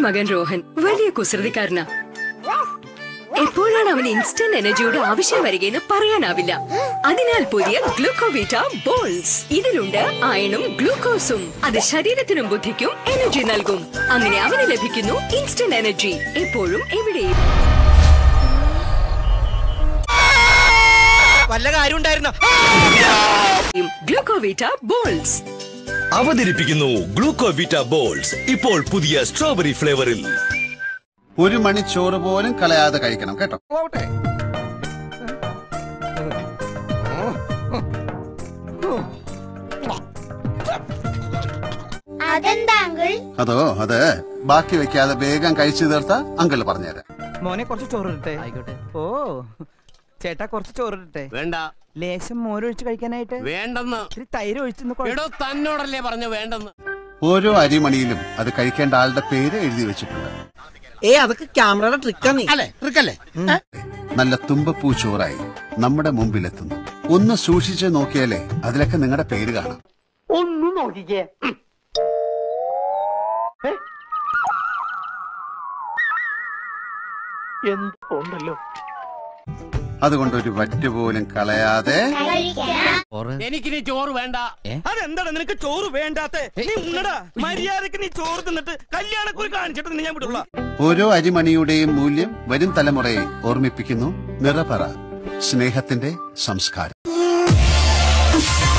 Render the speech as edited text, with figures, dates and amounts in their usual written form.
മകൻ രോഹൻ വലിയ കുസൃതിക്കാരനാ. എപ്പോഴാണ് അവന് ഇൻസ്റ്റന്റ് എനർജിയുടെ ആവശ്യം വരികയെന്ന് പറയാനാവില്ല. അതിനാൽ പുതിയ ഗ്ലൂക്കോവിറ്റ ബോൾസ്. ഇതിലുണ്ട് അയണും ഗ്ലൂക്കോസും. അത് ശരീരത്തിനും ബുദ്ധിക്കും എനർജി നൽകും. അങ്ങനെ അവന് ലഭിക്കുന്നു ഇൻസ്റ്റന്റ് എനർജി എപ്പോഴും എവിടെയും. വല്ല കാര്യം ഉണ്ടായിരുന്നോ? ഗ്ലൂക്കോവിറ്റ ബോൾസ് അവതരിപ്പിക്കുന്നു ഗ്ലൂക്കോവിറ്റ ബോൾസ്. ഇപ്പോൾ പുതിയ സ്ട്രോബെറി ഫ്ലേവറിൽ. ഒരു മണി ചോറ് പോലും കളയാതെ കഴിക്കണം കേട്ടോ. അതോ അത് ബാക്കി വെക്കാതെ വേഗം കഴിച്ചു തീർത്ത അങ്കിൾ പറഞ്ഞുതരാം. മോനെ കുറച്ച് ചോറിട്ടെ. ആയിക്കോട്ടെ. ഓ ചേട്ടാ കുറച്ച് ചോറിട്ടെ. വേണ്ട. ലേശം മോരൊഴിച്ച് കഴിക്കാനായിട്ട്. വേണ്ടെന്ന്. ഇത്തിരി തൈര് ഒഴിച്ചു. തന്നോടല്ലേ പറഞ്ഞു വേണ്ടെന്ന്. ഓരോ അരിമണിയിലും അത് കഴിക്കേണ്ട ആളുടെ പേര് എഴുതി വെച്ചിട്ടുണ്ട്. അതൊക്കെ ക്യാമറയുടെ ട്രിക്കാണ്. അല്ലേ ട്രിക്കല്ലേ? നല്ല തുമ്പപ്പൂ ചോറായി നമ്മുടെ മുമ്പിലെത്തുന്നു. ഒന്ന് സൂക്ഷിച്ച് നോക്കിയാലേ അതിലൊക്കെ നിങ്ങളുടെ പേര് കാണാം. ഒന്ന് നോക്കിക്കേ. എന്തോണ്ടല്ലോ. അതുകൊണ്ട് ഒരു വറ്റ് പോലും കളയാതെ. എനിക്കിനി ചോറ് വേണ്ട. അതെന്താണ് നിനക്ക് ചോറ് വേണ്ടാത്ത? മര്യാദക്ക് നീ ചോറ് തിന്നിട്ട് കല്യാണക്കുറി കാണിച്ചിട്ട് ഞാൻ വിടുള്ള. ഓരോ അരിമണിയുടെയും മൂല്യം വരും തലമുറയെ ഓർമ്മിപ്പിക്കുന്നു. നിറപറ സ്നേഹത്തിന്റെ സംസ്കാരം.